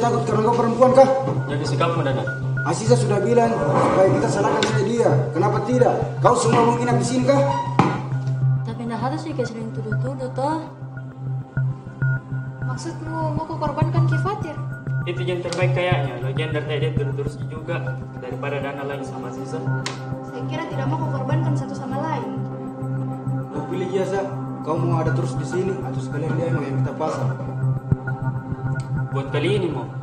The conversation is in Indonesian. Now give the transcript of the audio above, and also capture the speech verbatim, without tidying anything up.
takut karena kau perempuan kah? Jadi sikapmu Dana. Aziza sudah bilang supaya kita salahkan saja dia. Kenapa tidak? Kau semua mau nginap di sini kah? Tapi nah harus sih sering tuduh-tuduh toh. Maksudmu mau kau korbankan Ki Fatir? Itu yang terbaik kayaknya. Lagian dari tadi dia terus juga daripada Dana lagi sama Aziza. Saya kira tidak mau kau korbankan satu sama lain. Kau pilih jasa. Kau mau ada terus di sini atau sekalian dia yang kita pasang? Buat kali ini mau.